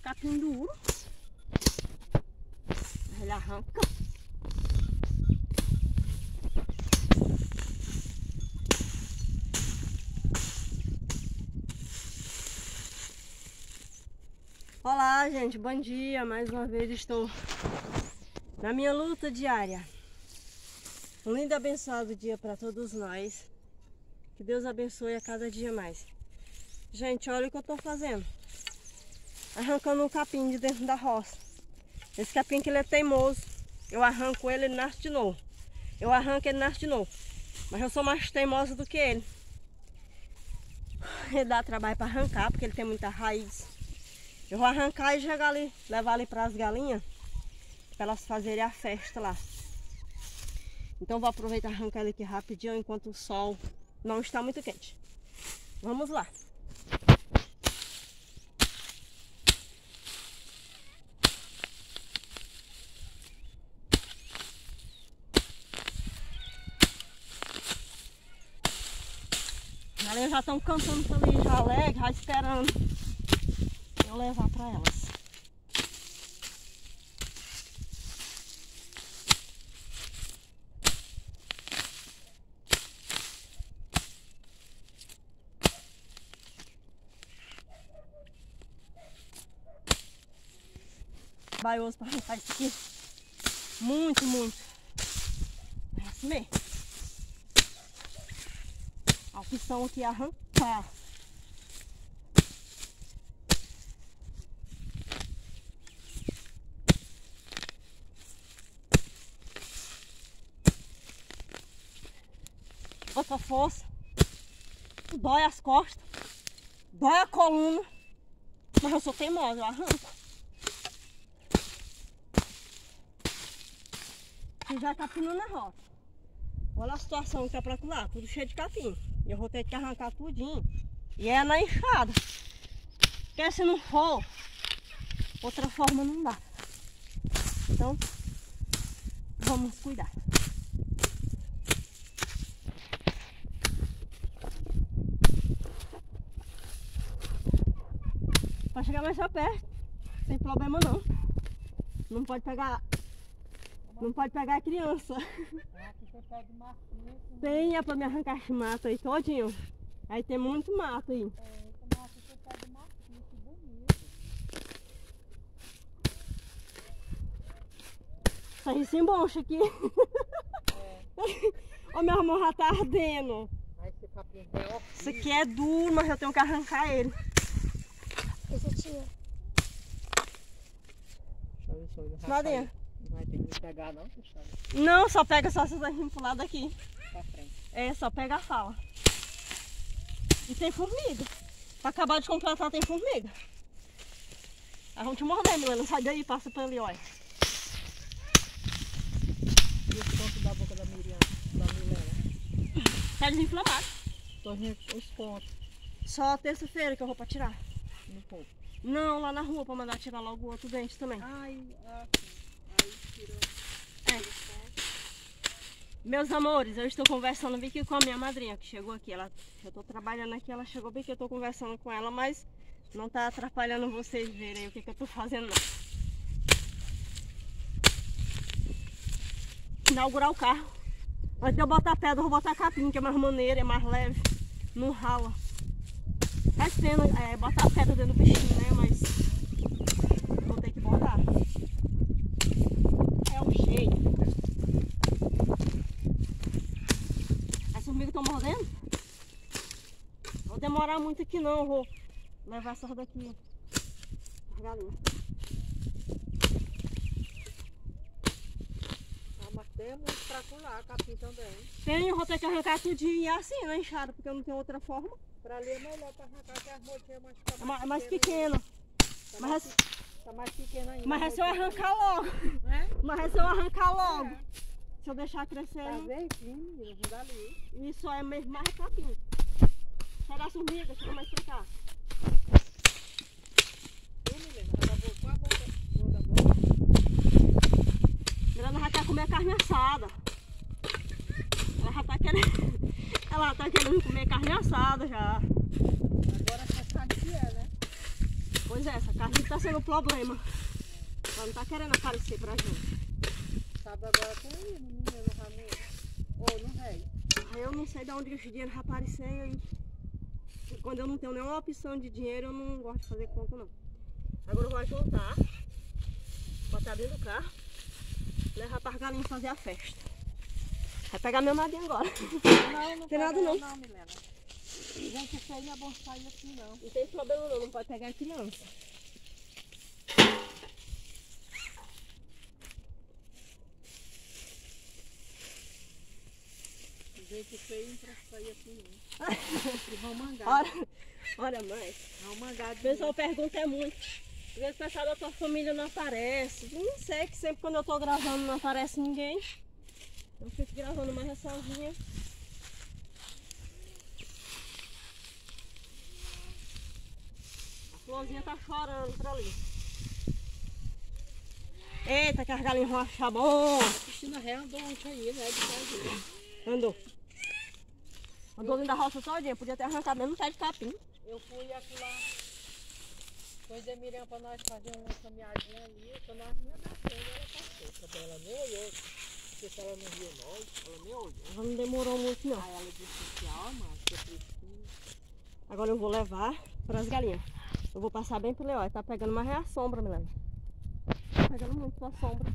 capim duro. Ele arranca. Olá, gente, bom dia. Mais uma vez estou na minha luta diária. Um lindo e abençoado dia para todos nós. Que Deus abençoe a cada dia mais. Gente, olha o que eu estou fazendo. Arrancando um capim de dentro da roça. Esse capim que ele é teimoso. Eu arranco ele, ele nasce de novo. Eu arranco, ele nasce de novo. Mas eu sou mais teimosa do que ele. Ele dá trabalho para arrancar, porque ele tem muita raiz. Eu vou arrancar e jogar ali, levar ali para as galinhas, para elas fazerem a festa lá. Então vou aproveitar e arrancar ele aqui rapidinho, enquanto o sol não está muito quente. Vamos lá. As galinhas já estão cantando ali, já alegre, já esperando eu levar para elas. Trabalhoso para arrancar isso aqui. Muito, muito. É assim mesmo. A opção aqui é arrancar. Outra força. Dói as costas. Dói a coluna. Mas eu sou teimosa, eu arranco. E já tá pinando a rota. Olha a situação que tá pra lá, tudo cheio de capim. E eu vou ter que arrancar tudinho. E é na enxada. Porque se não for, outra forma não dá. Então, vamos cuidar. Pra chegar mais pra perto, sem problema não. Não pode pegar a criança. Tem, é pra me arrancar esse mato aí todinho. Aí tem muito mato aí. Isso aí sem boncha aqui. Ó, meu amor, já tá ardendo. Isso aqui é duro, mas eu tenho que arrancar ele. Lá dentro. Não vai ter que me pegar não, Cristiano? Não, só pega só essas aqui pro lado aqui. Pra frente. É, só pega a fala. E tem formiga. Pra acabar de completar tem formiga. Elas vão te morder, Milena. Sai daí, passa por ali, olha. E os pontos da boca da Miriam, da Milena? Tá desinflamado. Tô vendo os pontos. Só terça-feira que eu vou pra tirar. No ponto. Não, lá na rua pra mandar tirar logo o outro dente também. Ai, aí tirou. É. Meus amores, eu estou conversando bem aqui com a minha madrinha que chegou aqui. Eu tô trabalhando aqui, ela chegou bem que eu tô conversando com ela, mas não tá atrapalhando vocês verem o que eu tô fazendo não. Inaugurar o carro. Antes de eu botar pedra, eu vou botar capim, que é mais maneiro, é mais leve, não rala. Faz pena botar pedra dentro do bichinho, né? Mas vou ter que botar. É o jeito. As formigas estão mordendo? Não vou demorar muito aqui não, eu vou levar essas daqui. As galinhas. Mas temos pra colar capim também. Tem, eu vou ter que arrancar tudinho e assim, na enxada, porque eu não tenho outra forma. Pra ali é melhor pra arrancar, que as motinhas É mais pequena. Tá mais pequena ainda. Mas é se eu arrancar logo. É? Mas é se eu arrancar logo. É. Se eu deixar crescer. Tá verdinho, eu vou dar ali. Isso é mesmo mais capim. Sai das formigas, chega mais pra cá. Ô, Milena, acabou com a boca. Milena já quer comer carne assada. Ela já tá querendo. Ela tá querendo comer carne assada já. Agora essa carne que é, né? Pois é, essa carne tá tá sendo o problema. Ela não tá querendo aparecer pra gente. Sabe agora tem aí no menino, no Ramiro. Ou no rei. Aí eu não sei de onde esse dinheiro vai aparecer aí. Quando eu não tenho nenhuma opção de dinheiro, eu não gosto de fazer conta não. Agora eu vou juntar, botar dentro do carro, levar para as galinhas fazer a festa. Vai pegar meu madrinha agora. Não Tem nada não. Não, Milena. Gente, isso aí não é bom sair assim não. Não tem problema não, não pode pegar criança. Gente feio pra sair assim não. E vão mangar. Olha mãe, Vão mangar o pessoal pergunta muito. Às vezes o pessoal da tua família não aparece. Não sei, que sempre quando eu tô gravando não aparece ninguém. Eu fico gravando mais sozinha. A florzinha tá chorando por ali. Eita, que as galinhas vão achar bom. Cristina Ré andou ontem aí, né? De casinha. Andou. Andou ali da roça todinha. Podia ter arrancado mesmo um pé de capim. Eu fui acolá. Pois é, Miriam, pra nós fazer uma caminhadinha ali. Quando nós vinha descendo, ela passou. Porque ela nem olhou. Porque se ela não viu nós, ela nem olhou. Ela não demorou muito não. Aí ela disse assim, ó, mas que Cristina. Agora eu vou levar para as galinhas. Eu vou passar bem pro Leó. Tá pegando mais é a sombra, Milena. Tá pegando muito a sombra.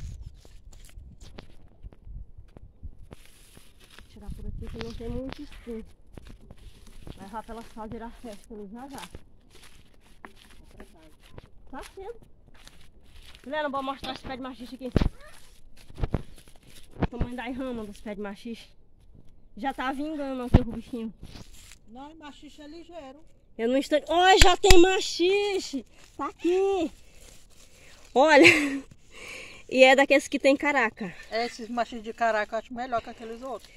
Vou tirar por aqui que não tem muito espinho. Vai levar pra elas fazerem a festa ali já já. Tá cedo. Milena, vou mostrar esse pé de machixe aqui. O tamanho da rama dos pés de machixe. Já tá vingando aqui o bichinho. Não, machixe é ligeiro. Eu não estou... Olha, já tem machixe. Tá aqui. Olha. E é daqueles que tem caraca. Esses machixe de caraca eu acho melhor que aqueles outros.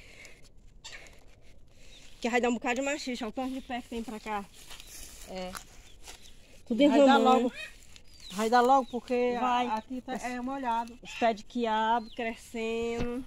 Que vai dar um bocado de machixe. Olha o tanto de pé que tem pra cá. É. Tudo Vai dar enrolando. logo. Vai dar logo porque Vai. aqui tá, é molhado. Os pés de quiabo crescendo.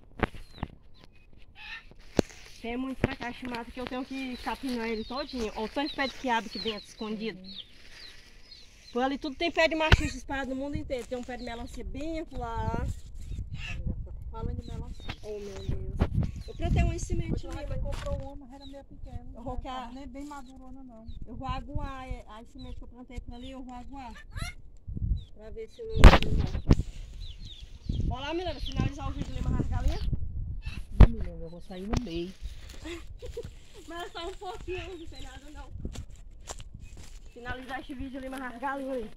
Tem muito pra cá chamado que eu tenho que capinar ele todinho. Olha o tanto de pé de quiabo aqui dentro, escondido. Por ali tudo tem pé de machixe espalhado no mundo inteiro. Tem um pé de melancia bem lá. Fala de melancia. Oh meu Deus. Eu plantei uma semente ali, mas comprou uma, mas era meio pequena. Eu vou querer- Nem bem madurona não. eu vou aguar a semente que eu plantei por ali, eu vou aguar. Pra ver se não morre. Bora lá, Milena, finalizar o vídeo ali, amarrar as galinhas. Não me lembro, eu vou sair no meio. Mas é só um pouquinho, não tem nada não. Finalizar esse vídeo ali, amarrar as galinhas ali.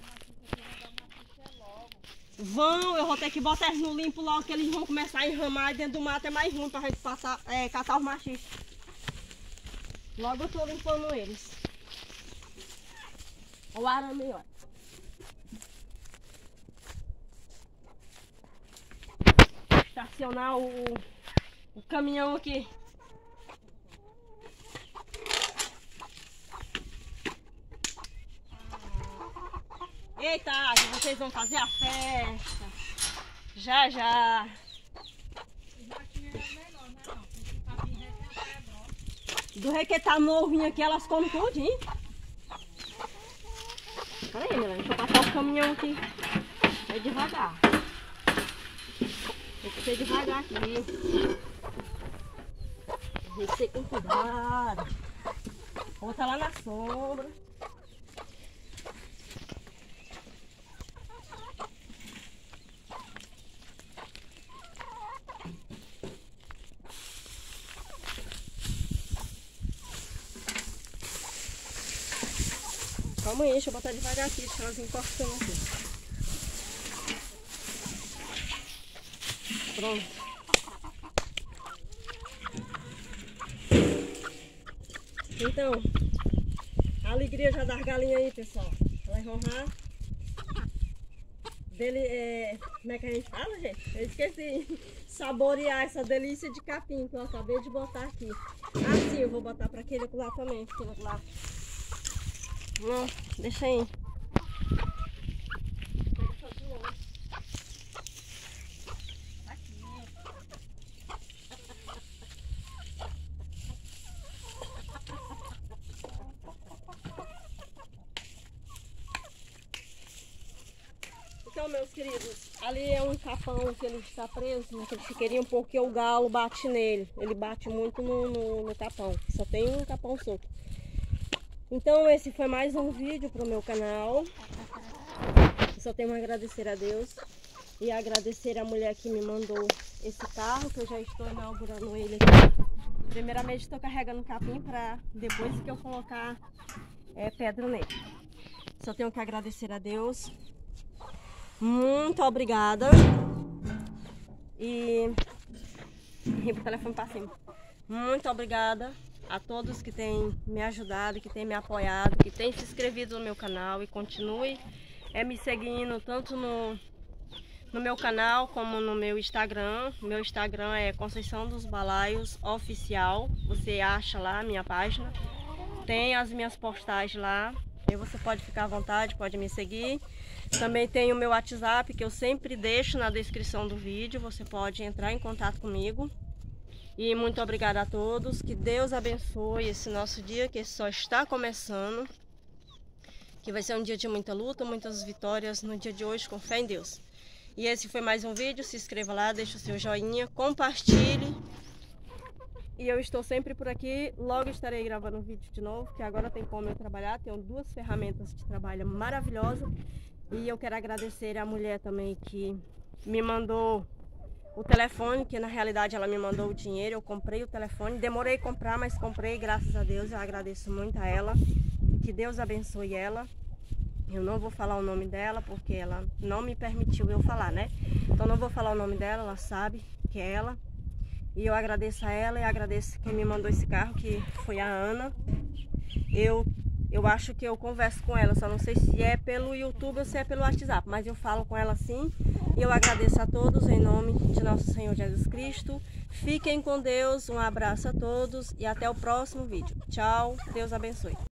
Vão, eu vou ter que botar eles no limpo logo, que eles vão começar a enramar e dentro do mato é mais ruim pra gente passar, catar os machistas. Logo eu tô limpando eles. Olha o arame, ó. Estacionar o caminhão aqui. Eita, vocês vão fazer a festa. Já, já. Do requetar novinho aqui, elas comem tudo, hein? Pera aí, Milena, deixa eu passar o caminhão aqui. Vai devagar. Tem que ser devagar aqui. Tem que ser com cuidado. Vou botar lá na sombra. Calma aí, deixa eu botar devagar aqui, deixa elas encortando aqui. Pronto. Então, a alegria já das galinhas aí, pessoal. Elas vão lá. Como é que a gente fala, gente? Eu esqueci. Saborear essa delícia de capim que eu acabei de botar aqui. Assim, eu vou botar para aquele lá também. Aquele lá. Não, deixa aí. Então, meus queridos, ali é um capão que ele está preso naquele chiqueirinho porque o galo bate nele. Ele bate muito no capão. Só tem um capão solto. Então, esse foi mais um vídeo para o meu canal. Eu só tenho a agradecer a Deus e agradecer a mulher que me mandou esse carro, que eu já estou inaugurando ele aqui. Primeiramente, estou carregando capim para depois que eu colocar pedra nele. Só tenho que agradecer a Deus. Muito obrigada. E o telefone para cima. Muito obrigada a todos que têm me ajudado, que têm me apoiado, que têm se inscrito no meu canal e continue me seguindo tanto no meu canal como no meu Instagram. Meu Instagram é Conceição dos Balaios Oficial. Você acha lá a minha página. Tem as minhas postagens lá. E você pode ficar à vontade, pode me seguir. Também tem o meu WhatsApp, que eu sempre deixo na descrição do vídeo. Você pode entrar em contato comigo. E muito obrigada a todos. Que Deus abençoe esse nosso dia, que só está começando. Que vai ser um dia de muita luta, muitas vitórias no dia de hoje, com fé em Deus. E esse foi mais um vídeo. Se inscreva lá, deixa o seu joinha, compartilhe. E eu estou sempre por aqui. Logo estarei gravando um vídeo de novo, que agora tem como eu trabalhar. Tenho 2 ferramentas de trabalho maravilhosas. E eu quero agradecer a mulher também que me mandou o telefone, que na realidade ela me mandou o dinheiro. Eu comprei o telefone, demorei a comprar, mas comprei, graças a Deus. Eu agradeço muito a ela. Que Deus abençoe ela. Eu não vou falar o nome dela porque ela não me permitiu eu falar, né? Então não vou falar o nome dela, ela sabe que é ela. E eu agradeço a ela e agradeço quem me mandou esse carro, que foi a Ana. Eu acho que eu converso com ela, só não sei se é pelo YouTube ou se é pelo WhatsApp, mas eu falo com ela sim. E eu agradeço a todos em nome de nosso Senhor Jesus Cristo. Fiquem com Deus, um abraço a todos e até o próximo vídeo. Tchau, Deus abençoe.